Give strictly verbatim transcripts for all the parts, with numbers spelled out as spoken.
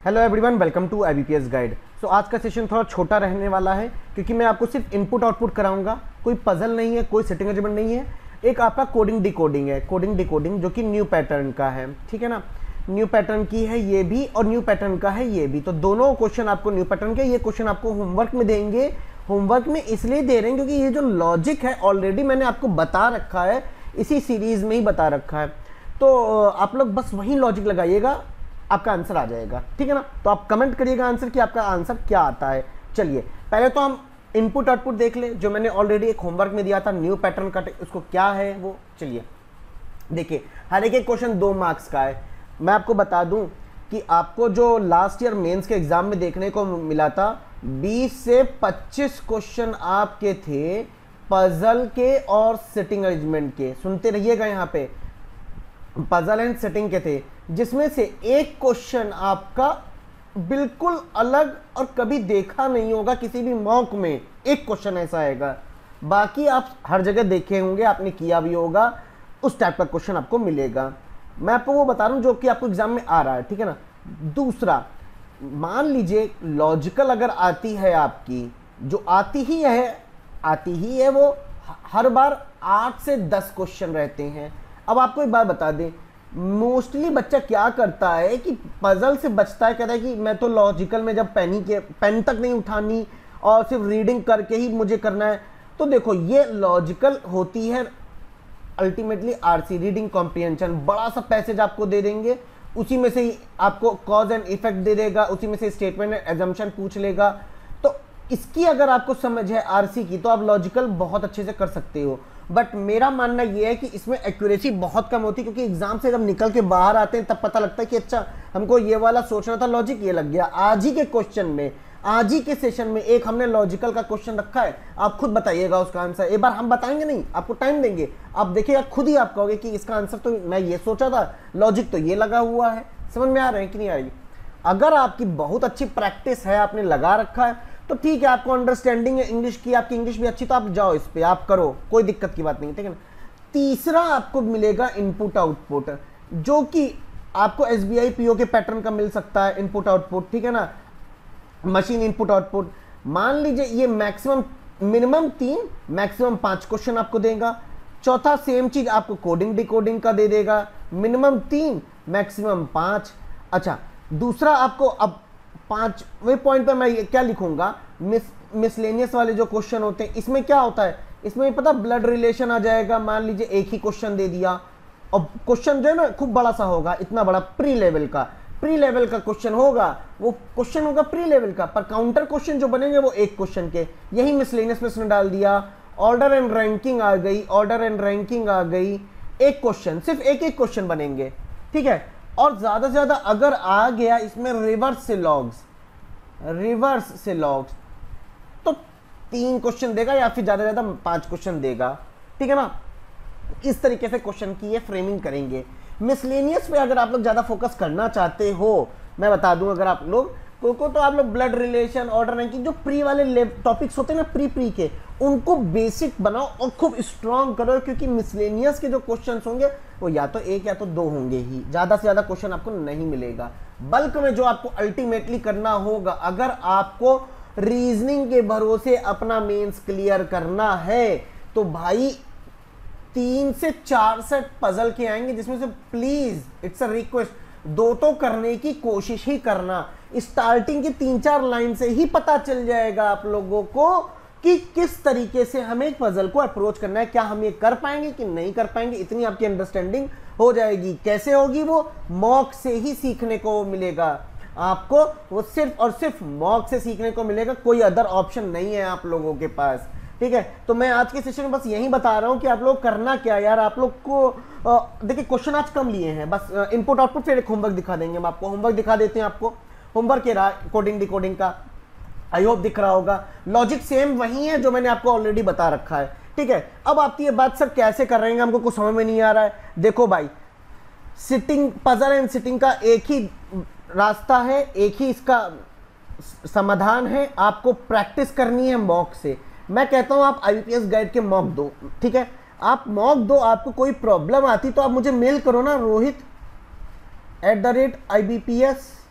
Hello everyone, welcome to IBPS guide. So आज का session थोड़ा छोटा रहने वाला है क्योंकि मैं आपको सिर्फ इनपुट आउटपुट कराऊंगा। कोई पजल नहीं है, कोई सेटिंग अरेंजमेंट नहीं है। एक आपका कोडिंग डिकोडिंग है, कोडिंग डिकोडिंग जो कि न्यू पैटर्न का है, ठीक है ना। न्यू पैटर्न की है ये भी और न्यू पैटर्न का है ये भी, तो दोनों क्वेश्चन आपको न्यू पैटर्न के। ये क्वेश्चन आपको होमवर्क में देंगे। होमवर्क में इसलिए दे रहे हैं क्योंकि ये जो लॉजिक है ऑलरेडी मैंने आपको बता रखा है, इसी सीरीज में ही बता रखा है। तो आप लोग बस वही लॉजिक लगाइएगा, आपका आंसर आ जाएगा, ठीक है ना। तो आप कमेंट करिएगा आंसर कि आपका आंसर क्या आता है। चलिए पहले तो हम इनपुट आउटपुट देख ले, जो मैंने ऑलरेडी एक होमवर्क में दिया था न्यू पैटर्न का, उसको क्या है वो। चलिए देखिए, हर एक एक क्वेश्चन दो मार्क्स का है। मैं आपको बता दूं कि आपको जो लास्ट ईयर मेंस के एग्जाम में देखने को मिला था, बीस से पच्चीस क्वेश्चन आपके थे पजल के और सेटिंग अरेंजमेंट के। सुनते रहिएगा, यहाँ पे पजल एंड सेटिंग के थे, जिसमें से एक क्वेश्चन आपका बिल्कुल अलग और कभी देखा नहीं होगा किसी भी मॉक में। एक क्वेश्चन ऐसा आएगा, बाकी आप हर जगह देखे होंगे, आपने किया भी होगा, उस टाइप का क्वेश्चन आपको मिलेगा। मैं आपको वो बता रहा हूं जो कि आपको एग्जाम में आ रहा है, ठीक है ना। दूसरा, मान लीजिए लॉजिकल अगर आती है आपकी, जो आती ही है आती ही है वो हर बार आठ से दस क्वेश्चन रहते हैं। अब आपको एक बात बता दें, मोस्टली बच्चा क्या करता है कि पजल से बचता है, कहता है कि मैं तो लॉजिकल में जब पेन के पेन तक नहीं उठानी और सिर्फ रीडिंग करके ही मुझे करना है। तो देखो, ये लॉजिकल होती है अल्टीमेटली आरसी, रीडिंग कॉम्प्रिहेंशन। बड़ा सा पैसेज आपको दे देंगे, उसी में से ही आपको कॉज एंड इफेक्ट दे देगा, उसी में से स्टेटमेंट एंड एजम्पशन पूछ लेगा। तो इसकी अगर आपको समझ है आरसी की, तो आप लॉजिकल बहुत अच्छे से कर सकते हो। बट मेरा मानना यह है कि इसमें एक्यूरेसी बहुत कम होती है, क्योंकि एग्जाम से जब निकल के बाहर आते हैं तब पता लगता है कि अच्छा हमको ये वाला सोचना था, लॉजिक ये लग गया। आज ही के क्वेश्चन में, आज ही के सेशन में एक हमने लॉजिकल का क्वेश्चन रखा है, आप खुद बताइएगा उसका आंसर। एक बार हम बताएंगे नहीं, आपको टाइम देंगे, आप देखिएगा खुद ही आप कहोगे कि इसका आंसर तो मैं ये सोचा था, लॉजिक तो ये लगा हुआ है। समझ में आ रहे हैं कि नहीं आ रही। अगर आपकी बहुत अच्छी प्रैक्टिस है, आपने लगा रखा है, तो ठीक है, आपको अंडरस्टैंडिंग है इंग्लिश की, आपकी इंग्लिश भी अच्छी, तो आप जाओ इस पे, आप करो, कोई दिक्कत की बात नहीं, ठीक है ना। तीसरा आपको मिलेगा इनपुट आउटपुट, जो कि आपको एसबीआई पीओ के पैटर्न का मिल सकता है इनपुट आउटपुट, ठीक है ना। मशीन इनपुट आउटपुट, मान लीजिए ये मैक्सिमम मिनिमम तीन मैक्सिमम पांच क्वेश्चन आपको देगा। चौथा सेम चीज आपको कोडिंग डिकोडिंग का दे देगा, मिनिमम तीन मैक्सिमम पांच। अच्छा, दूसरा आपको अब पांचवें पॉइंट पे मैं ये क्या लिखूंगा, मिस मिसलेनियस वाले जो क्वेश्चन होते हैं, इसमें क्या होता है, इसमें पता ब्लड रिलेशन आ जाएगा। मान लीजिए एक ही क्वेश्चन दे दिया और क्वेश्चन जो है ना खूब बड़ा सा होगा, इतना बड़ा, प्री लेवल का प्री लेवल का क्वेश्चन होगा, वो क्वेश्चन होगा प्री लेवल का, पर काउंटर क्वेश्चन जो बनेंगे वो एक क्वेश्चन के। यही मिसलेनियस में उसने डाल दिया, ऑर्डर एंड रैंकिंग आ गई, ऑर्डर एंड रैंकिंग आ गई, एक क्वेश्चन, सिर्फ एक एक क्वेश्चन बनेंगे, ठीक है। और ज्यादा से ज्यादा अगर आ गया इसमें रिवर्स से लॉग्स, रिवर्स से लॉग्स, तो तीन क्वेश्चन देगा या फिर ज्यादा से ज्यादा पांच क्वेश्चन देगा, ठीक है ना। इस तरीके से क्वेश्चन की ये फ्रेमिंग करेंगे। मिसलेनियस पे अगर आप लोग ज्यादा फोकस करना चाहते हो, मैं बता दूं, अगर आप लोग को, को तो आप लोग ब्लड रिलेशन, ऑर्डर रैंकिंग, जो प्री वाले टॉपिक्स होते हैं ना, प्री प्री के, उनको बेसिक बनाओ और खूब स्ट्रांग करो, क्योंकि मिसलेनियस के जो क्वेश्चंस होंगे वो या तो एक या तो दो होंगे ही, ज्यादा से ज्यादा क्वेश्चन आपको नहीं मिलेगा। बल्क में जो आपको अल्टीमेटली करना होगा, अगर आपको रीजनिंग के भरोसे अपना मेंस क्लियर करना है, तो भाई तीन से चार सेट पजल के आएंगे, जिसमें से प्लीज इट्स अ रिक्वेस्ट, दो तो करने की कोशिश ही करना। स्टार्टिंग की तीन चार लाइन से ही पता चल जाएगा आप लोगों को कि किस तरीके से हमें पजल को अप्रोच करना है, क्या हम ये कर पाएंगे कि नहीं कर पाएंगे, इतनी आपकी अंडरस्टैंडिंग हो जाएगी। कैसे होगी वो, मॉक से ही सीखने को मिलेगा आपको, वो सिर्फ और सिर्फ मॉक से सीखने को मिलेगा, कोई अदर ऑप्शन नहीं है आप लोगों के पास, ठीक है। तो मैं आज के सेशन में बस यही बता रहा हूं कि आप लोग करना क्या यार। आप लोग को देखिए, क्वेश्चन आज कम लिए हैं, बस इनपुट आउटपुट, फिर एक होमवर्क दिखा देंगे। हम आपको होमवर्क दिखा देते हैं, आपको होमवर्क के रहा कोडिंग डिकोडिंग का, आई होप दिख रहा होगा। लॉजिक सेम वही है जो मैंने आपको ऑलरेडी बता रखा है, ठीक है। अब आपकी ये बात सर कैसे कर रहे हैं, हमको कुछ समझ में नहीं आ रहा है। देखो भाई, सिटिंग पजल एंड सिटिंग का एक ही रास्ता है, एक ही इसका समाधान है, आपको प्रैक्टिस करनी है मॉक से। मैं कहता हूं आप आईबीपीएस गाइड के मॉक दो, ठीक है। आप मॉक दो, आपको कोई प्रॉब्लम आती तो आप मुझे मेल करो ना, Rohit at the rate I B P S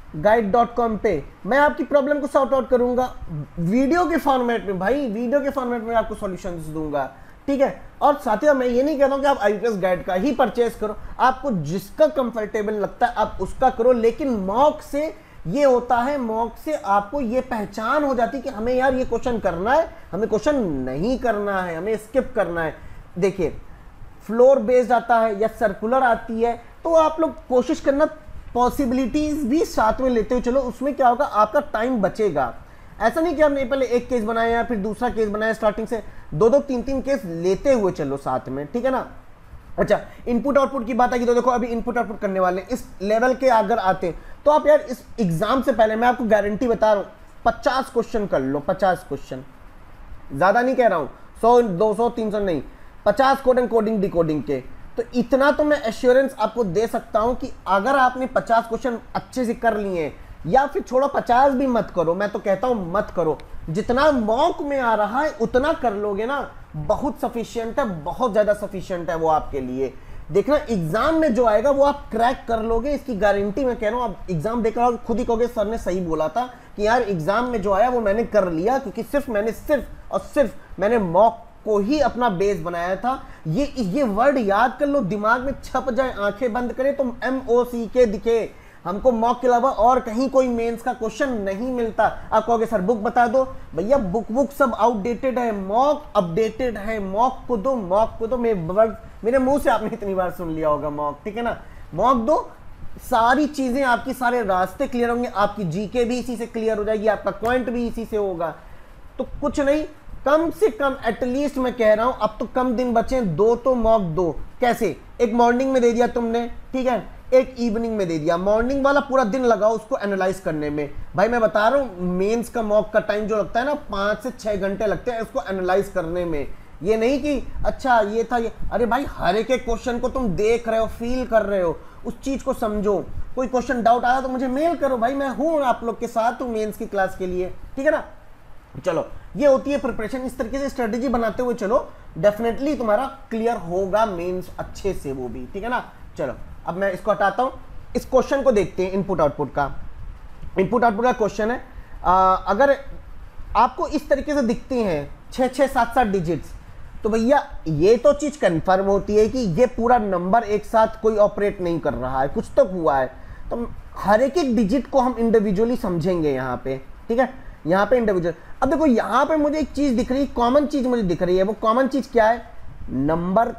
guide dot com पे मैं आपकी प्रॉब्लम को सॉर्ट आउट करूंगा वीडियो के फॉर्मेट में, भाई वीडियो के फॉर्मेट में आपको सॉल्यूशंस दूंगा, ठीक है। और साथियों मैं ये नहीं कहता हूं कि आप आईपीएस गाइड का ही परचेज करो, आपको जिसका कंफर्टेबल लगता है आप उसका करो, लेकिन मॉक से ये होता है, मॉक से आपको ये पहचान हो जाती है कि हमें यार ये क्वेश्चन करना है, हमें क्वेश्चन नहीं करना है, हमें स्किप करना है। देखिए फ्लोर बेस्ड आता है या सर्कुलर आती है, तो आप लोग कोशिश करना पॉसिबिलिटीज भी साथ में लेते हुए चलो, उसमें क्या होगा आपका टाइम बचेगा। ऐसा नहीं कि आपने पहले एक केस बनाया फिर दूसरा केस बनाया, स्टार्टिंग से दो दो तीन तीन केस लेते हुए चलो साथ में, ठीक है ना। अच्छा इनपुट आउटपुट की बात आई तो देखो अभी इनपुट आउटपुट करने वाले इस लेवल के अगर आते तो आप यार इस एग्जाम से पहले मैं आपको गारंटी बता रहा हूँ पचास क्वेश्चन कर लो, पचास क्वेश्चन, ज्यादा नहीं कह रहा हूँ, सौ दो सौ तीन सौ नहीं, पचास कोडिंग कोडिंग डिकोडिंग के। तो इतना तो मैं एश्योरेंस आपको दे सकता हूं कि अगर आपने पचास क्वेश्चन अच्छे से कर लिए या फिर छोड़ो पचास भी मत करो, मैं तो कहता हूं मत करो, जितना मॉक में आ रहा है उतना कर लोगे ना, बहुत सफिशिएंट है, बहुत ज्यादा सफिशिएंट है वो आपके लिए। देखना एग्जाम में जो आएगा वो आप क्रैक कर लोगे, इसकी गारंटी मैं कह रहा हूं। आप एग्जाम देकर खुद ही कहोगे सर ने सही बोला था कि यार एग्जाम में जो आया वो मैंने कर लिया, क्योंकि सिर्फ मैंने सिर्फ और सिर्फ मैंने मॉक को ही अपना बेस बनाया था। ये ये वर्ड याद कर लो, दिमाग में छप जाए, आंखें बंद करें तो एम ओ सी के दिखे। हमको मॉक के अलावा और कहीं कोई मेंस का क्वेश्चन नहीं मिलता। आप कहोगे सर बुक बता दो, भैया बुक बुक सब आउटडेटेड है, मॉक अपडेटेड है, मॉक को दो, मॉक को दो। मेरे वर्ड मेरे मुंह से आपने इतनी बार सुन लिया होगा मॉक, ठीक है ना। मॉक दो, सारी चीजें आपकी, सारे रास्ते क्लियर होंगे, आपकी जीके भी इसी से क्लियर हो जाएगी, आपका क्वांट भी इसी से होगा। तो कुछ नहीं, कम से कम एटलीस्ट मैं कह रहा हूं अब तो कम दिन बचे, दो तो मॉक दो। कैसे? एक मॉर्निंग में दे दिया तुमने, ठीक है, एक इवनिंग में दे दिया। मॉर्निंग वाला पूरा दिन लगाओ उसको एनालाइज करने में। भाई मैं बता रहा हूं मेंस का मॉक का टाइम जो लगता है ना, पांच से छह घंटे लगते हैं उसको एनालाइज करने में। ये नहीं कि अच्छा ये था ये, अरे भाई हर एक एक क्वेश्चन को तुम देख रहे हो, फील कर रहे हो, उस चीज को समझो। कोई क्वेश्चन डाउट आया तो मुझे मेल करो, भाई मैं हूं आप लोग के साथ हूं मेंस की क्लास के लिए, ठीक है ना। चलो ये होती है प्रिपरेशन, इस तरीके से स्ट्रेटेजी बनाते हुए चलो, डेफिनेटली तुम्हारा क्लियर होगा मेंस अच्छे से वो भी, ठीक है ना। चलो अब मैं इसको हटाता हूं, इस क्वेश्चन को देखते हैं। इनपुट आउटपुट का इनपुट आउटपुट का क्वेश्चन है। आ, अगर आपको इस तरीके से दिखते हैं छह छह सात सात डिजिट्स, तो भैया ये तो चीज कंफर्म होती है कि ये पूरा नंबर एक साथ कोई ऑपरेट नहीं कर रहा है, कुछ तो हुआ है। तो हर एक एक डिजिट को हम इंडिविजुअली समझेंगे यहाँ पे, ठीक है, यहाँ पे इंडिविजुअल। अब देखो यहाँ पे मुझे एक चीज दिख रही है, कॉमन चीज मुझे दिख रही है। वो कॉमन चीज क्या है? नंबर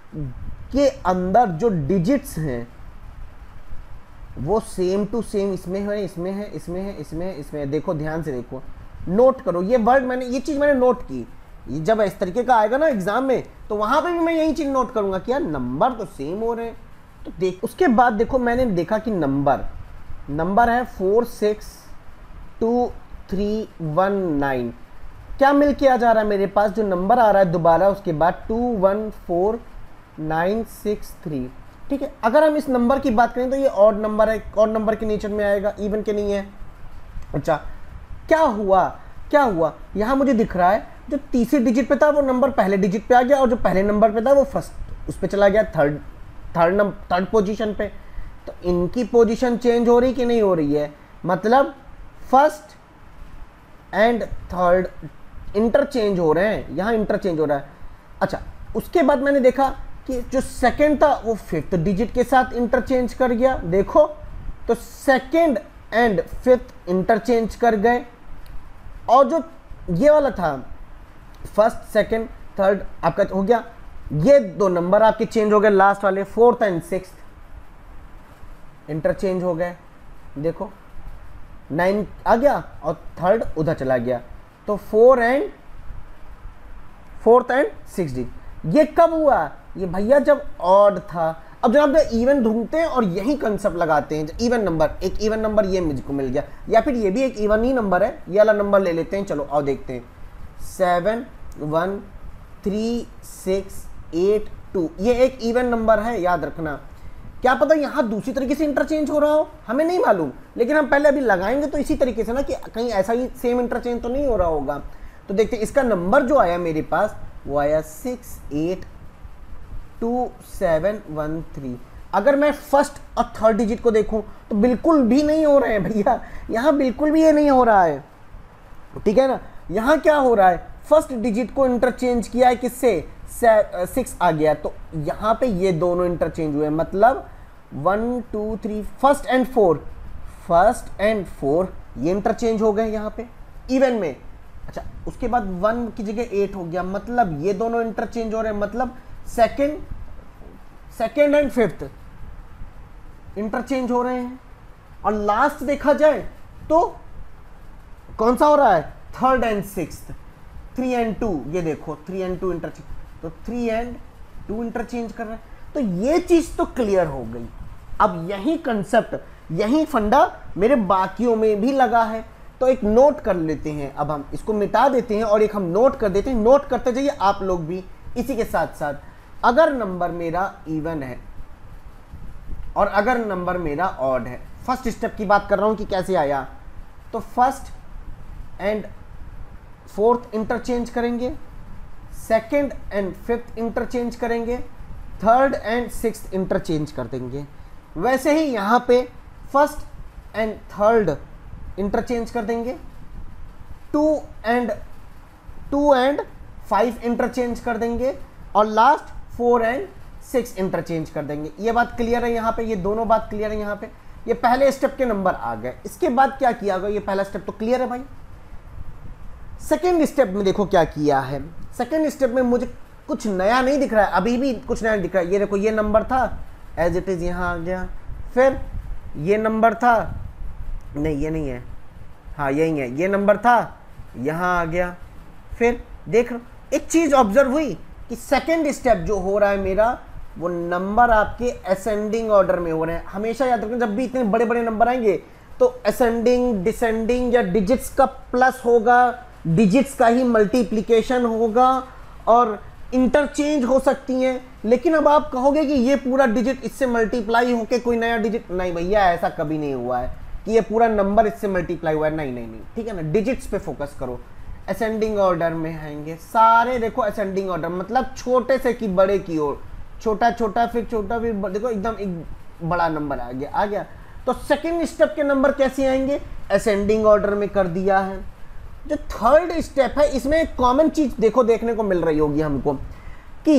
के अंदर जो डिजिट्स हैं वो सेम टू सेम इसमें है, इसमें है, इसमें है, इसमें है, इसमें है। देखो ध्यान से देखो, नोट करो ये वर्ड, मैंने ये चीज मैंने नोट की। ये जब इस तरीके का आएगा ना एग्जाम में, तो वहां पे भी मैं यही चीज नोट करूंगा कि यार नंबर तो सेम हो रहे हैं। तो देख उसके बाद देखो मैंने देखा कि नंबर नंबर है four six two three one nine. क्या मिल के आ जा रहा है मेरे पास? जो नंबर आ रहा है दोबारा उसके बाद two one four nine six three, ठीक है। अगर हम इस नंबर की बात करें तो ये ऑड नंबर है, ऑड नंबर के नेचर में आएगा, इवन के नहीं है। अच्छा क्या हुआ क्या हुआ यहाँ मुझे दिख रहा है जो तीसरे डिजिट पे था वो नंबर पहले डिजिट पे आ गया, और जो पहले नंबर पे था वो फर्स्ट उस पे चला गया, third third number third position पे। तो इनकी पोजीशन चेंज हो रही कि नहीं हो रही है? मतलब फर्स्ट एंड थर्ड इंटरचेंज हो रहे हैं, यहाँ इंटरचेंज हो रहा है। अच्छा उसके बाद मैंने देखा कि जो सेकंड था वो फिफ्थ डिजिट के साथ इंटरचेंज कर गया। देखो तो सेकंड एंड फिफ्थ इंटरचेंज कर गए, और जो ये वाला था फर्स्ट सेकंड थर्ड आपका हो गया, ये दो नंबर आपके चेंज हो गए, लास्ट वाले फोर्थ एंड सिक्स्थ इंटरचेंज हो गए। देखो नाइन आ गया और थर्ड उधर चला गया, तो four and fourth and six D. ये कब हुआ? ये भैया जब ऑड था। अब जब आप इवन ढूंढते हैं और यही कंसेप्ट लगाते हैं, इवन नंबर, एक इवन नंबर ये मुझको मिल गया, या फिर ये भी एक इवन ही नंबर है, ये वाला नंबर ले लेते हैं। चलो आओ देखते हैं, seven one three six eight two, ये एक इवन नंबर है, याद रखना। क्या पता यहाँ दूसरी तरीके से इंटरचेंज हो रहा हो, हमें नहीं मालूम, लेकिन हम पहले अभी लगाएंगे तो इसी तरीके से ना, कि कहीं ऐसा ही सेम इंटरचेंज तो नहीं हो रहा होगा। तो देखते हैं इसका नंबर जो आया मेरे पास वो आया six eight two seven one three. अगर मैं फर्स्ट और थर्ड डिजिट को देखूं तो बिल्कुल भी नहीं हो रहे हैं भैया, यहाँ बिल्कुल भी ये नहीं हो रहा है, ठीक है ना। यहाँ क्या हो रहा है, फर्स्ट डिजिट को इंटरचेंज किया है किससे, सिक्स आ गया, तो यहाँ पे ये दोनों इंटरचेंज हुए, मतलब one two three, first and four, first and four ये इंटरचेंज हो गए यहाँ पे इवन में। अच्छा, उसके बाद वन की जगह एट हो गया, मतलब ये दोनों इंटरचेंज हो रहे हैं, मतलब second second and fifth interchange हो रहे हैं। और लास्ट देखा जाए तो कौन सा हो रहा है, third and sixth, three and two, ये देखो थ्री एंड टू इंटरचेंज, तो थ्री एंड टू इंटरचेंज कर रहे हैं। तो ये चीज तो क्लियर हो गई। अब यही कंसेप्ट, यही फंडा मेरे बाकियों में भी लगा है, तो एक नोट कर लेते हैं। अब हम इसको मिटा देते हैं और एक हम नोट कर देते हैं, नोट करते जाइए आप लोग भी इसी के साथ साथ। अगर नंबर मेरा इवन है और अगर नंबर मेरा ऑड है, फर्स्ट स्टेप की बात कर रहा हूं कि कैसे आया, तो फर्स्ट एंड फोर्थ इंटरचेंज करेंगे, सेकंड एंड फिफ्थ इंटरचेंज करेंगे, थर्ड एंड सिक्स्थ इंटरचेंज कर देंगे। वैसे ही यहाँ पे फर्स्ट एंड थर्ड इंटरचेंज कर देंगे, two and two and five interchange कर देंगे, और last four and six interchange कर देंगे। ये बात क्लियर है यहाँ पे, ये दोनों बात क्लियर है यहाँ पे। ये पहले स्टेप के नंबर आ गए। इसके बाद क्या किया गया, ये पहला स्टेप तो क्लियर है भाई। सेकेंड स्टेप में देखो क्या किया है। सेकेंड स्टेप में मुझे कुछ नया नहीं दिख रहा है, अभी भी कुछ नया दिख रहा है। ये देखो, ये नंबर था एज इट इज यहाँ आ गया, फिर ये नंबर था, नहीं ये नहीं है, हाँ यही है, ये नंबर था यहाँ आ गया। फिर देख एक चीज ऑब्जर्व हुई कि सेकेंड स्टेप जो हो रहा है मेरा, वो नंबर आपके असेंडिंग ऑर्डर में हो रहे हैं। हमेशा याद रखें, जब भी इतने बड़े बड़े नंबर आएंगे तो असेंडिंग, डिसेंडिंग या डिजिट्स का प्लस होगा, डिजिट्स का ही मल्टीप्लिकेशन होगा, और इंटरचेंज हो सकती हैं। लेकिन अब आप कहोगे कि ये पूरा डिजिट इससे मल्टीप्लाई होके कोई नया डिजिट, नहीं भैया ऐसा कभी नहीं हुआ है कि ये पूरा नंबर इससे मल्टीप्लाई हुआ है, नहीं नहीं नहीं, ठीक है ना। डिजिट्स पे फोकस करो। असेंडिंग ऑर्डर में आएंगे सारे, देखो असेंडिंग ऑर्डर मतलब छोटे से की बड़े की ओर, छोटा छोटा फिर छोटा फिर देखो एकदम एक बड़ा नंबर आ गया आ गया तो सेकंड स्टेप के नंबर कैसे आएंगे, असेंडिंग ऑर्डर में कर दिया है। जो थर्ड स्टेप है, इसमें एक कॉमन चीज देखो देखने को मिल रही होगी हमको कि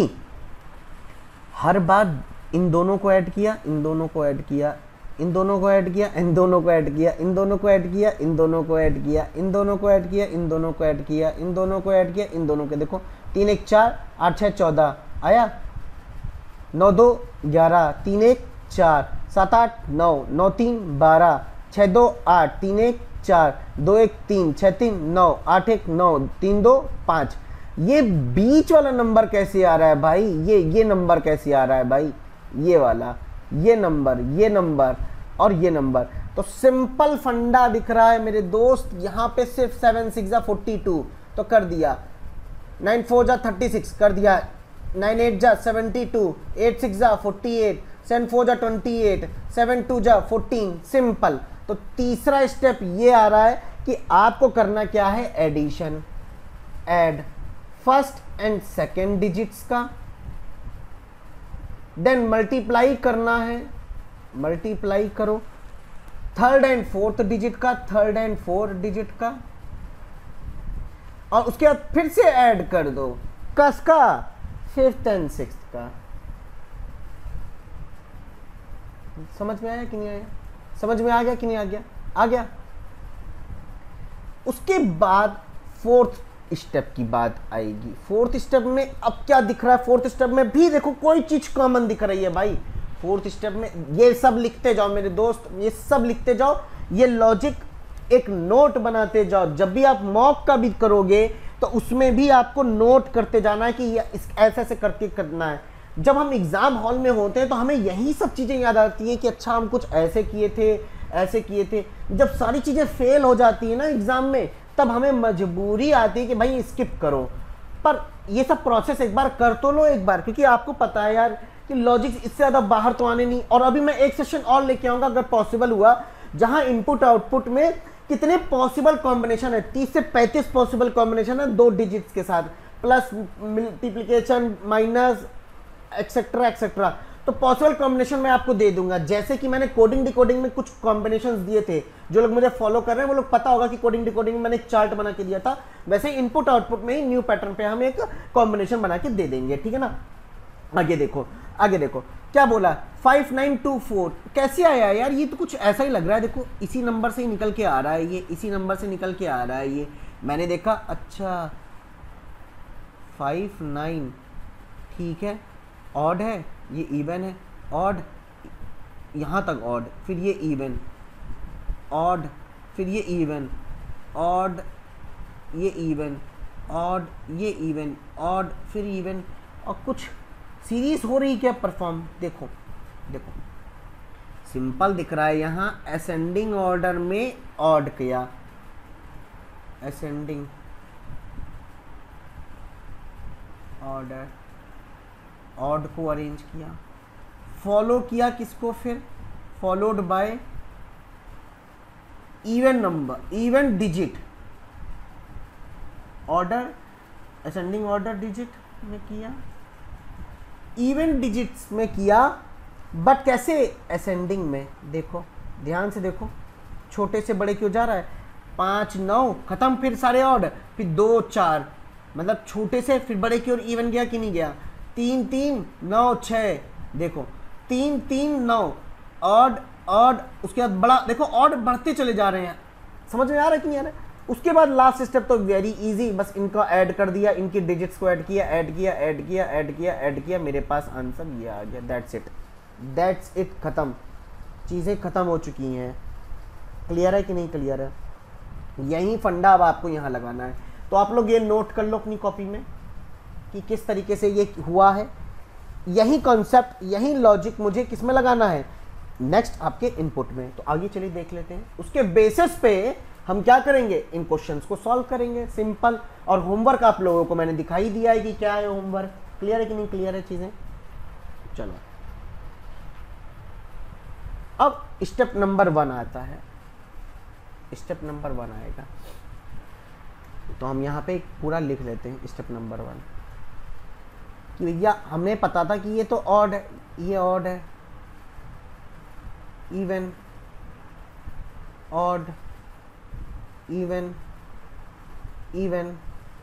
हर बार इन दोनों को ऐड किया, इन दोनों को ऐड किया, इन दोनों को ऐड किया, इन दोनों को ऐड किया, इन दोनों को ऐड किया, इन दोनों को ऐड किया, इन दोनों को ऐड किया, इन दोनों को ऐड किया, इन दोनों को ऐड किया, इन दोनों के देखो तीन एक चार, आठ छः चौदह आया, नौ दो ग्यारह, तीन एक चार, सात आठ नौ, नौ तीन बारह, छः दो आठ, तीन एक चार, दो एक तीन, छः तीन नौ, आठ एक नौ, तीन दो पाँच। ये बीच वाला नंबर कैसे आ रहा है भाई, ये ये नंबर कैसे आ रहा है भाई, ये वाला, ये नंबर, ये नंबर और ये नंबर। तो सिंपल फंडा दिख रहा है मेरे दोस्त, यहाँ पे सिर्फ सेवन सिक्स जा फोर्टी टू तो कर दिया, नाइन फोर जा थर्टी सिक्स कर दिया, नाइन एट जा सेवेंटी टू, एट सिक्स जा फोर्टी एट, सेवन फोर जा ट्वेंटी एट, सेवन टू जा फोर्टीन, सिंपल। तो तीसरा स्टेप ये आ रहा है कि आपको करना क्या है, addition, add first and second digits का, देन मल्टीप्लाई करना है, मल्टीप्लाई करो थर्ड एंड फोर्थ डिजिट का, थर्ड एंड फोर्थ डिजिट का, और उसके बाद फिर से ऐड कर दो कसका, फिफ्थ एंड सिक्स्थ का। समझ में आया कि नहीं आया, समझ में आ गया कि नहीं आ गया, आ गया। उसके बाद फोर्थ स्टेप की बात आएगी। फोर्थ स्टेप में अब क्या दिख रहा है, फोर्थ स्टेप में भी देखो कोई चीज कॉमन दिख रही है भाई। फोर्थ स्टेप में ये सब लिखते जाओ मेरे दोस्त, ये सब लिखते जाओ, ये लॉजिक एक नोट बनाते जाओ। जब भी आप मॉक का भी करोगे तो उसमें भी आपको नोट करते जाना है कि ये इस ऐसे ऐसे करके करना है। जब हम एग्जाम हॉल में होते हैं तो हमें यही सब चीजें याद आती हैं कि अच्छा हम कुछ ऐसे किए थे, ऐसे किए थे। जब सारी चीजें फेल हो जाती है ना एग्जाम में, तब हमें मजबूरी आती है कि भाई स्किप करो। पर ये सब प्रोसेस एक बार कर तो लो एक बार, क्योंकि आपको पता है यार कि लॉजिक इससे ज्यादा बाहर तो आने नहीं। और अभी मैं एक सेशन और लेके आऊंगा अगर पॉसिबल हुआ, जहां इनपुट आउटपुट में कितने पॉसिबल कॉम्बिनेशन है, तीस से पैंतीस पॉसिबल कॉम्बिनेशन है दो डिजिट्स के साथ, plus multiplication, minus, etcetera etcetera. तो पॉसिबल कॉम्बिनेशन मैं आपको दे दूंगा। जैसे कि मैंने कोडिंग डिकोडिंग में कुछ कॉम्बिनेशंस दिए थे, जो लोग मुझे फॉलो कर रहे हैं वो लोग पता होगा कि कोडिंग डिकोडिंग में मैंने एक चार्ट बना के दिया था, वैसे इनपुट आउटपुट में ही न्यू पैटर्न पे हम एक कॉम्बिनेशन बना के दे देंगे, ठीक है ना। आगे देखो, आगे देखो क्या बोला, फाइव नाइन टू फोर कैसे आया यार, ये तो कुछ ऐसा ही लग रहा है। देखो इसी नंबर से ही निकल के आ रहा है, ये इसी नंबर से निकल के आ रहा है। ये मैंने देखा, अच्छा फाइव नाइन, ठीक है, ऑड है, ये इवन है, ऑड यहाँ तक ऑड, फिर ये इवन, ऑड, फिर ये इवन, ऑड, ये इवन, ऑड, ये इवन, ऑड, फिर इवन, और कुछ सीरीज हो रही क्या परफॉर्म। देखो देखो सिंपल दिख रहा है यहाँ, असेंडिंग ऑर्डर में ऑड किया, असेंडिंग ऑर्डर, ऑड को अरेंज किया, फॉलो किया किसको, फिर followed by even number, even digit, order ascending order digit में किया, इवन डिजिट्स में किया, बट कैसे, असेंडिंग में। देखो ध्यान से देखो, छोटे से बड़े क्यों जा रहा है, पाँच नौ खत्म, फिर सारे ऑर्डर, फिर दो चार, मतलब छोटे से फिर बड़े की ओर इवन गया कि नहीं गया, तीन तीन नौ छः, देखो तीन तीन नौ, ऑड ऑड, उसके बाद बड़ा, देखो ऑड बढ़ते चले जा रहे हैं, समझ में आ रहा है कि नहीं आ रहा है। उसके बाद लास्ट स्टेप तो वेरी इजी, बस इनको ऐड कर दिया, इनकी डिजिट्स को ऐड किया, ऐड किया ऐड किया ऐड किया ऐड किया, मेरे पास आंसर ये आ गया, दैट्स इट, दैट्स इट, खत्म, चीज़ें खत्म हो चुकी हैं। क्लियर है कि नहीं क्लियर है, यही फंडा अब आपको यहाँ लगाना है। तो आप लोग ये नोट कर लो अपनी कॉपी में कि किस तरीके से ये हुआ है, यही कॉन्सेप्ट, यही लॉजिक मुझे किस में लगाना है, नेक्स्ट आपके इनपुट में। तो आगे चलिए देख लेते हैं, उसके बेसिस पे हम क्या करेंगे, इन क्वेश्चंस को सॉल्व करेंगे, सिंपल। और होमवर्क आप लोगों को मैंने दिखाई दिया है कि क्या है होमवर्क, क्लियर है कि नहीं क्लियर है चीजें। चलो अब स्टेप नंबर वन आता है, स्टेप नंबर वन आएगा, तो हम यहाँ पे पूरा लिख लेते हैं स्टेप नंबर वन कि भैया हमें पता था कि ये तो ऑड है, ये ऑड है, इवन, ऑड, इवन, इवन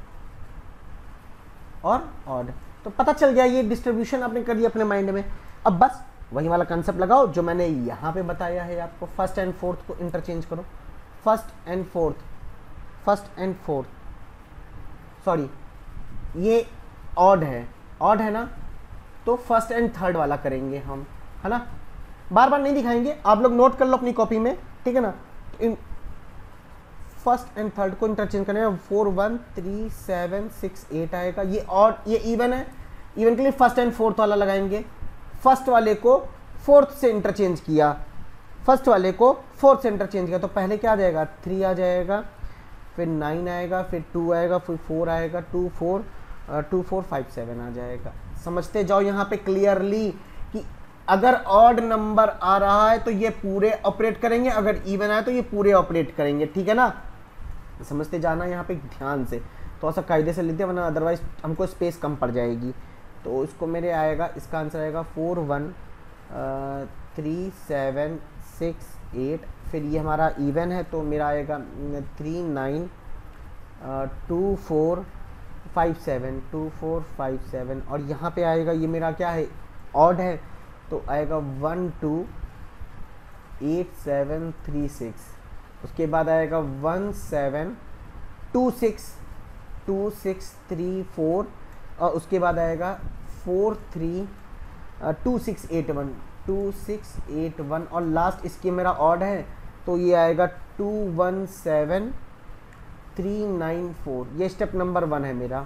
और ऑड, तो पता चल गया, ये डिस्ट्रीब्यूशन आपने कर दिया अपने माइंड में। अब बस वही वाला कंसेप्ट लगाओ जो मैंने यहाँ पे बताया है आपको, फर्स्ट एंड फोर्थ को इंटरचेंज करो, first and fourth, first and fourth, sorry ये ऑड है, ऑड है ना, तो फर्स्ट एंड थर्ड वाला करेंगे हम, है ना, बार बार नहीं दिखाएंगे, आप लोग नोट कर लो अपनी कॉपी में, ठीक है ना। इन फर्स्ट एंड थर्ड को इंटरचेंज करने में four one three seven six eight आएगा, ये ऑड, ये इवन है, इवन के लिए फर्स्ट एंड फोर्थ वाला लगाएंगे, फर्स्ट वाले को फोर्थ से इंटरचेंज किया, फर्स्ट वाले को फोर्थ से इंटरचेंज किया, तो पहले क्या आ जाएगा, थ्री आ जाएगा, फिर नाइन आएगा, फिर टू आएगा, फिर फोर आएगा, two four two four five seven आ जाएगा। समझते जाओ यहाँ पे क्लियरली कि अगर ऑड नंबर आ रहा है तो ये पूरे ऑपरेट करेंगे, अगर इवन आए तो ये पूरे ऑपरेट करेंगे, ठीक है ना। समझते जाना यहाँ पे ध्यान से, थोड़ा सा कायदे से लेते हैं वरना अदरवाइज हमको स्पेस कम पड़ जाएगी। तो इसको मेरे आएगा, इसका आंसर आएगा four one three seven six eight, फिर ये हमारा इवन है तो मेरा आएगा three nine two four five seven, two four five seven, और यहाँ पे आएगा ये मेरा क्या है, ऑड है, तो आएगा one two eight seven three six, उसके बाद आएगा one seven two six two six three four, और उसके बाद आएगा four three two six eight one two six eight one, और लास्ट इसके मेरा ऑड है तो ये आएगा two one seven three nine four. ये स्टेप नंबर वन है मेरा,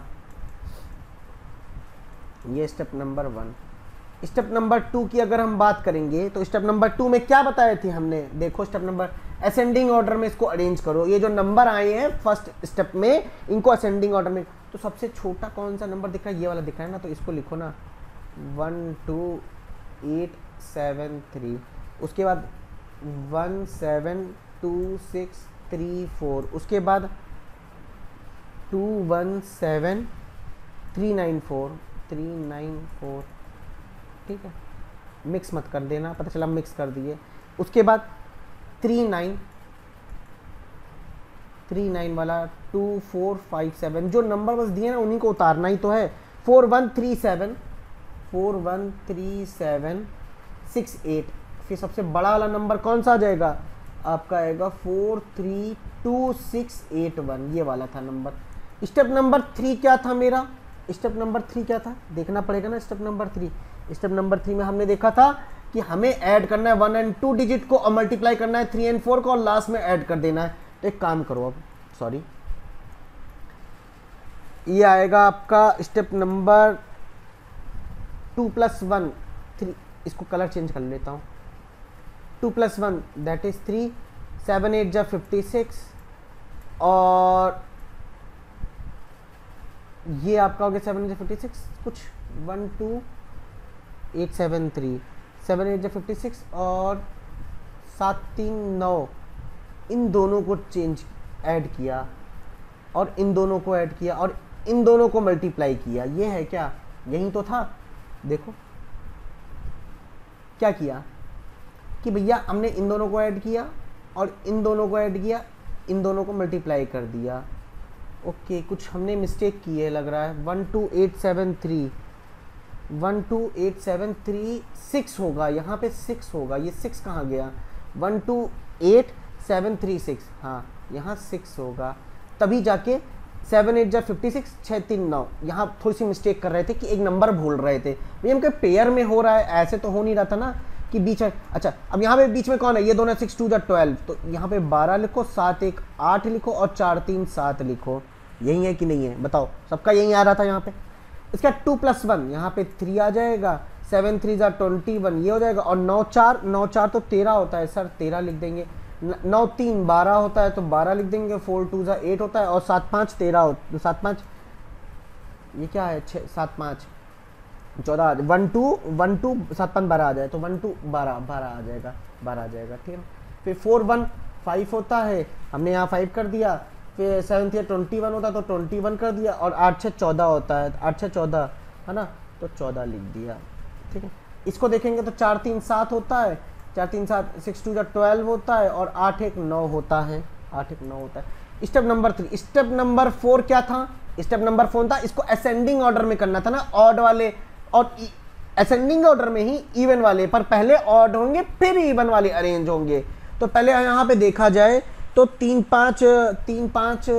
ये step number one. Step number two की अगर हम बात करेंगे तो स्टेप नंबर टू में क्या बताए थे हमने, देखो स्टेप नंबर, असेंडिंग ऑर्डर में इसको अरेंज करो, ये जो नंबर आए हैं फर्स्ट स्टेप में इनको असेंडिंग ऑर्डर में, तो सबसे छोटा कौन सा नंबर दिख रहा है, ये वाला दिख रहा है ना, तो इसको लिखो ना one two eight seven three, उसके बाद one seven two six three four, उसके बाद two one seven three nine four three nine four, ठीक है। मिक्स मत कर देना, पता चला मिक्स कर दिए। उसके बाद थ्री नाइन थ्री नाइन वाला टू फोर फाइव सेवन, जो नंबर बस दिए ना उन्हीं को उतारना ही तो है। Four one three seven four one three seven six eight, फिर सबसे बड़ा वाला नंबर कौन सा आ जाएगा आपका, आएगा four three two six eight one, ये वाला था नंबर। स्टेप नंबर थ्री क्या था मेरा, स्टेप नंबर थ्री क्या था देखना पड़ेगा ना। Step number three step number three में हमने देखा था कि हमें ऐड करना है वन एंड टू डिजिट को और मल्टीप्लाई करना है थ्री एंड फोर को और लास्ट में ऐड कर देना है। तो एक काम करो, अब सॉरी ये आएगा आपका step number two plus one three, इसको कलर चेंज कर लेता हूँ। Two plus one that is three, seven eight जा फिफ्टी सिक्स, और ये आपका हो गया सेवन एट जा फिफ्टी सिक्स कुछ one two eight seven three, seven eight जा फिफ्टी सिक्स और सात तीन नौ, इन दोनों को चेंज ऐड किया और इन दोनों को ऐड किया और इन दोनों को मल्टीप्लाई किया। ये है क्या, यही तो था। देखो क्या किया कि भैया हमने इन दोनों को ऐड किया और इन दोनों को ऐड किया, इन दोनों को मल्टीप्लाई कर दिया। ओके, कुछ हमने मिस्टेक की है लग रहा है। One two eight seven three one two eight seven three six होगा, यहाँ पे सिक्स होगा, ये सिक्स कहाँ गया, one two eight seven three six, हाँ यहाँ सिक्स होगा, तभी जाके सेवन एट जा फिफ्टी सिक्स, छः तीन नौ, यहाँ थोड़ी सी मिस्टेक कर रहे थे कि एक नंबर भूल रहे थे भैया, हमके पेयर में हो रहा है, ऐसे तो हो नहीं रहा था ना कि बीच में। अच्छा अब यहाँ पे बीच में कौन है, ये दोनों, सिक्स टू जा ट्वेल्व, तो यहाँ पे बारह लिखो, सात एक आठ लिखो और चार तीन सात लिखो। यही है कि नहीं है बताओ, सबका यही आ रहा था यहाँ पे। इसका टू प्लस वन यहाँ पे थ्री आ जाएगा, सेवन थ्री जा ट्वेंटी वन ये हो जाएगा, और नौ चार नौ चार तो तेरह होता है सर, तेरह लिख देंगे। नौ तीन बारह होता है तो बारह लिख देंगे, फोर टू जा एट होता है, और सात पाँच तेरह हो, सात पाँच ये क्या है, छः सात पाँच चौदह, वन टू वन टू सात पाँच बारह आ जाए तो वन टू बारह बारह आ जाएगा, बारह आ जाएगा ठीक है। फिर फोर वन फाइव होता है, हमने यहाँ फाइव कर दिया। फिर सेवन थ्री ट्वेंटी वन होता है तो ट्वेंटी वन कर दिया, और आठ छः चौदह होता है, आठ छः चौदह है ना, तो चौदह लिख दिया ठीक है। इसको देखेंगे तो चार तीन सात होता है, चार तीन सात, सिक्स टू जा ट्वेल्व होता है, और आठ एक नौ होता है, आठ एक नौ होता है। Step number three. Step number four क्या था, स्टेप नंबर फोर था, इसको असेंडिंग ऑर्डर में करना था ना, ऑड वाले और असेंडिंग ऑर्डर में ही इवन वाले, पर पहले ऑड होंगे फिर इवन वाले अरेंज होंगे। तो पहले यहाँ पे देखा जाए तो तीन पाँच तीन पाँच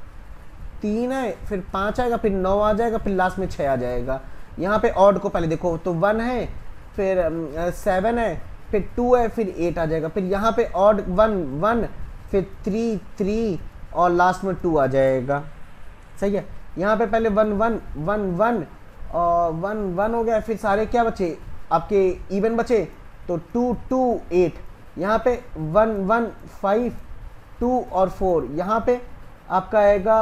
तीन है, फिर पाँच आएगा, फिर नौ आ जाएगा, फिर लास्ट में छः आ जाएगा। यहाँ पे ऑड को पहले देखो तो वन है, फिर सेवन है, फिर टू है, फिर एट आ जाएगा, फिर यहाँ पे ऑड वन वन, फिर थ्री थ्री और लास्ट में टू आ जाएगा। सही है, यहाँ पे पहले वन वन वन वन और वन वन हो गया, फिर सारे क्या बचे आपके इवन बचे, तो टू टू एट, यहाँ पे वन वन फाइव टू और फोर, यहाँ पे आपका आएगा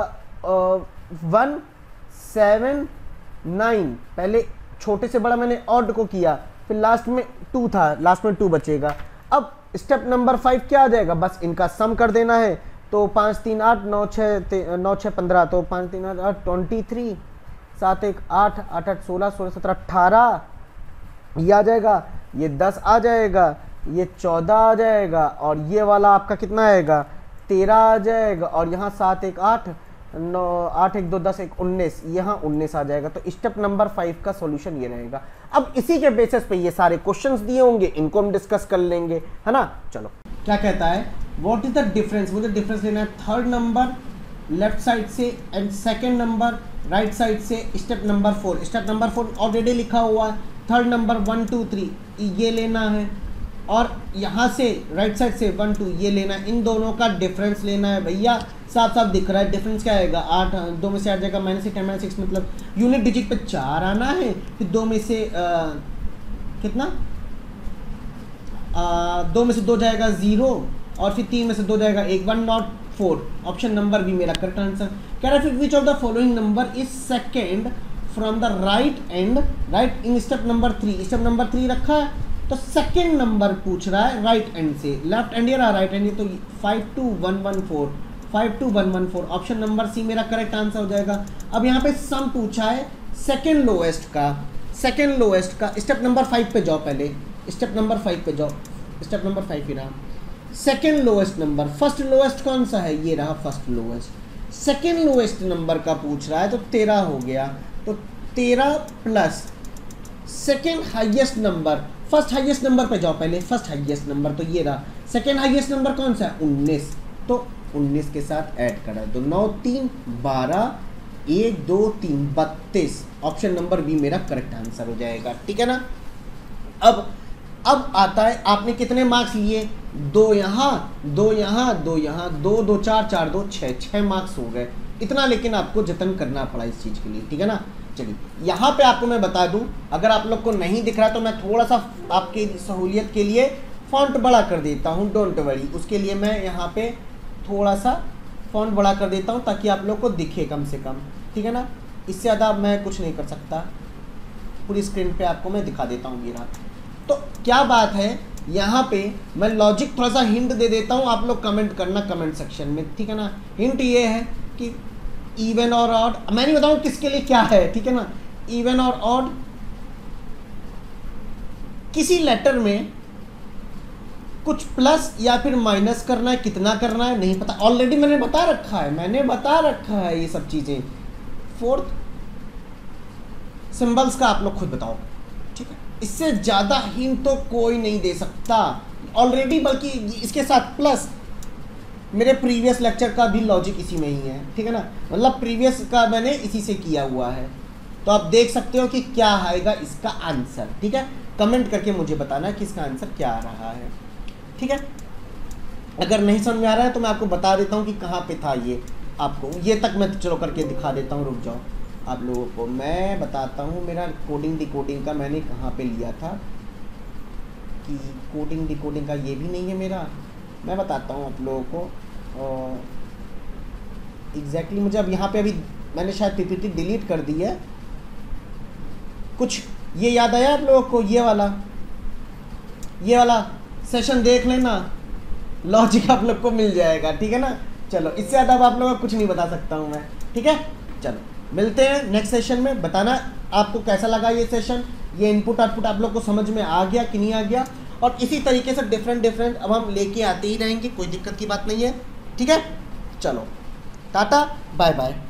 वन सेवन नाइन, पहले छोटे से बड़ा मैंने ऑड को किया, फिर लास्ट में टू था, लास्ट में टू बचेगा। अब स्टेप नंबर फाइव क्या आ जाएगा, बस इनका सम कर देना है, तो पाँच तीन आठ, नौ छः नौ छः पंद्रह, तो पाँच तीन आठ आठ ट्वेंटी थ्री, सात एक आठ, आठ आठ सोलह, सोलह सत्रह अट्ठारह, ये आ जाएगा, ये दस आ जाएगा, ये चौदह आ जाएगा, और ये वाला आपका कितना आएगा, तेरह आ जाएगा, और यहाँ सात एक आठ, नौ आठ एक दो दस एक उन्नीस, यहाँ उन्नीस आ जाएगा। तो स्टेप नंबर फाइव का सॉल्यूशन ये रहेगा। अब इसी के बेसिस पे ये सारे क्वेश्चंस दिए होंगे, इनको हम डिस्कस कर लेंगे, है ना। चलो क्या कहता है, व्हाट इज द डिफरेंस, मुझे डिफरेंस लेना है थर्ड नंबर लेफ्ट साइड से and second number right side से। Step number four, step number four already लिखा हुआ है, third number one two three ये लेना है, और यहाँ से राइट साइड से वन टू ये लेना है, इन दोनों का डिफरेंस लेना है। भैया साफ साफ दिख रहा है डिफरेंस क्या आएगा, आठ, दो में से आठ जाएगा माइनस टेन माइनस सिक्स, मतलब यूनिट डिजिट पे चार आना है, फिर दो में से आ, कितना आ, दो में से दो जाएगा जीरो, और फिर तीन में से दो जाएगा एक, one not four. Option number भी मेरा करेक्ट आंसर। कह रहा है which of the following number is second from the right end, right in step number three, step number three रखा है तो सेकेंड नंबर पूछ रहा है राइट एंड से, लेफ्ट एंड ये रहा राइट एंड, ये तो five two one one four, five two one one four, option number C मेरा करेक्ट आंसर हो जाएगा। अब यहाँ पे सम पूछा है सेकेंड लोएस्ट का, सेकेंड लोएस्ट का, स्टेप नंबर फाइव पे जाओ पहले, स्टेप नंबर फाइव पे जाओ, स्टेप नंबर फाइव ही रहा। Second lowest number, first lowest कौन सा है, ये रहा first lowest. Second lowest number का पूछ रहा है तो तेरह हो गया, तो तेरह plus second highest number, first highest number पे जाओ पहले, फर्स्ट हाईएस्ट नंबर तो ये रहा। सेकेंड हाईएस्ट नंबर कौन सा है, उन्नीस, तो उन्नीस के साथ ऐड करा तो नौ तीन बारह, एक दो तीन बत्तीस, ऑप्शन नंबर बी मेरा करेक्ट आंसर हो जाएगा। ठीक है ना। अब अब आता है आपने कितने मार्क्स लिए, दो यहाँ दो यहाँ दो यहाँ, दो दो चार, चार दो छः, छः मार्क्स हो गए। इतना लेकिन आपको जतन करना पड़ा इस चीज़ के लिए। ठीक है ना। चलिए यहाँ पे आपको मैं बता दूं, अगर आप लोग को नहीं दिख रहा तो मैं थोड़ा सा आपके सहूलियत के लिए फॉन्ट बड़ा कर देता हूँ, डोंट वरी। उसके लिए मैं यहाँ पे थोड़ा सा फॉन्ट बड़ा कर देता हूँ ताकि आप लोग को दिखे कम से कम। ठीक है ना। इससे ज़्यादा मैं कुछ नहीं कर सकता, पूरी स्क्रीन पे आपको मैं दिखा देता हूँ ये रहा। तो क्या बात है, यहाँ पे मैं लॉजिक थोड़ा सा हिंट दे देता हूँ, आप लोग कमेंट करना कमेंट सेक्शन में। ठीक है ना। हिंट ये है कि इवन और ऑड, मैं नहीं बताऊँ किसके लिए क्या है। ठीक है ना। इवन और ऑड, किसी लेटर में कुछ प्लस या फिर माइनस करना है, कितना करना है नहीं पता, ऑलरेडी मैंने बता रखा है, मैंने बता रखा है ये सब चीज़ें। फोर्थ सिंबल्स का आप लोग खुद बताओ। ठीक है। इससे ज़्यादा हिंट तो कोई नहीं दे सकता ऑलरेडी, बल्कि इसके साथ प्लस मेरे प्रीवियस लेक्चर का भी लॉजिक इसी में ही है। ठीक है ना। मतलब प्रीवियस का मैंने इसी से किया हुआ है, तो आप देख सकते हो कि क्या आएगा इसका आंसर। ठीक है। कमेंट करके मुझे बताना कि इसका आंसर क्या आ रहा है। ठीक है। अगर नहीं समझ में आ रहा है तो मैं आपको बता देता हूँ कि कहाँ पे था ये, आपको ये तक मैं चलो करके दिखा देता हूँ। रुक जाओ, आप लोगों को मैं बताता हूँ मेरा कोडिंग डिकोडिंग का मैंने कहाँ पे लिया था, कि कोडिंग डिकोडिंग का ये भी नहीं है मेरा, मैं बताता हूँ आप लोगों को एग्जैक्टली exactly मुझे अब यहाँ पे अभी मैंने शायद पीपीटी डिलीट कर दी है। कुछ ये याद आया आप लोगों को, ये वाला ये वाला सेशन देख लेना, लॉजिक आप लोग को मिल जाएगा। ठीक है ना। चलो इससे ज़्यादा अब आप लोगों को कुछ नहीं बता सकता हूँ मैं। ठीक है। चलो मिलते हैं नेक्स्ट सेशन में। बताना आपको कैसा लगा ये सेशन, ये इनपुट आउटपुट आप लोग को समझ में आ गया कि नहीं आ गया, और इसी तरीके से डिफरेंट डिफरेंट अब हम लेके आते ही रहेंगे, कोई दिक्कत की बात नहीं है। ठीक है। चलो टाटा बाय बाय।